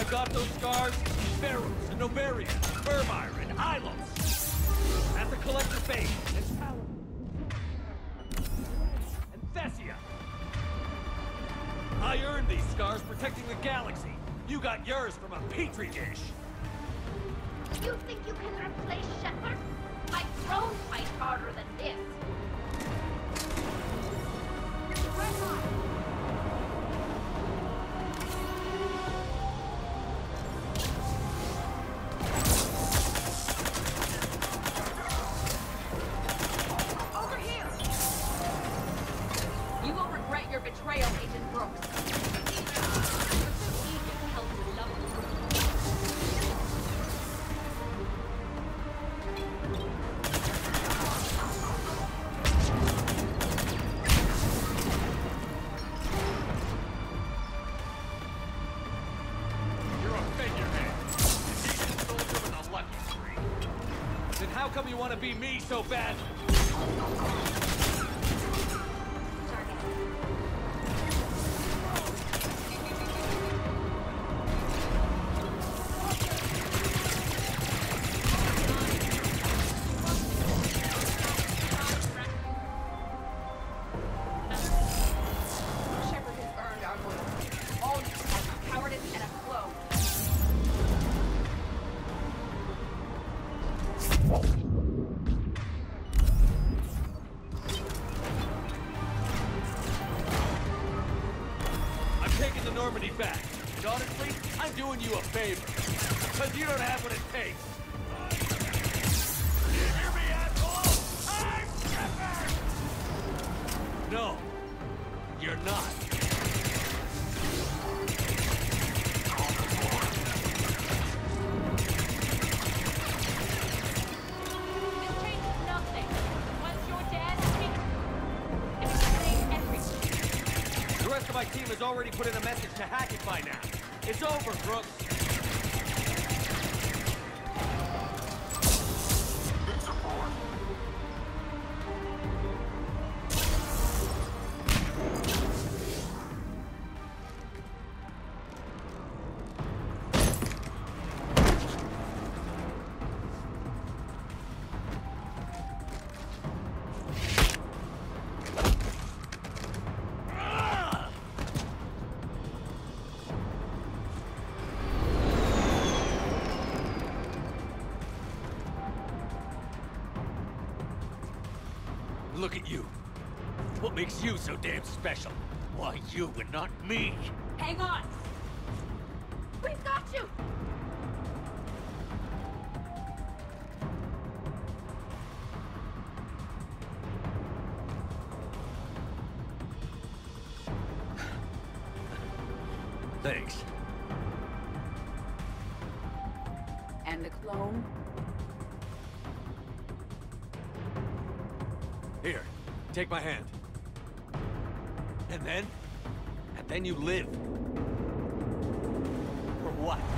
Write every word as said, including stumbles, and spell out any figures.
got those scars? Pharaohs and Novaria, Vermire and Hylos. At the Collector base, and Tower. And Thessia. I earned these scars protecting the galaxy. You got yours from a petri dish. You think you can replace Shepard? My drones fight harder than this. Over here! You will regret your betrayal, Agent Brooks. Egypt held you level. How come you want to be me so bad? Shepard has earned our loyalty. All you are cowardice and a flow. Taking the Normandy back. And honestly, I'm doing you a favor. Because you don't have what it takes. You hear me, asshole? I'm Shepard! No, you're not. This changes nothing. Once you're dead, we and we save everything. The rest of my team has already put in a message to hack it by now. It's over, Brooks. Look at you. What makes you so damn special? Why you and not me? Hang on! We've got you! Thanks. And the clone? Here, take my hand. And then? And then you live. For what?